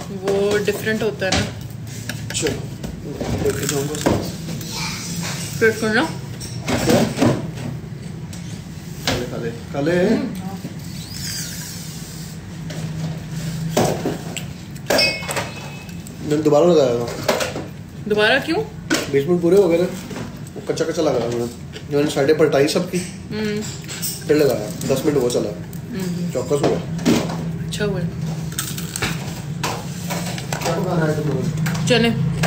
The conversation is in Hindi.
वो डिफरेंट होता है ना। चलो लेके जाऊंगा टेस्ट करना। काले काले मैंने दोबारा लगाया था। दोबारा क्यों? बीच में पूरे हो गए ना, वो कच्चा कच्चा लगाया मैंने साइडें पलटाई सबकी, फिर लगाया 10 मिनट वो चला, चौकस हुआ। अच्छा हुआ। क्या पकाना है तुम लोगों ने? चने।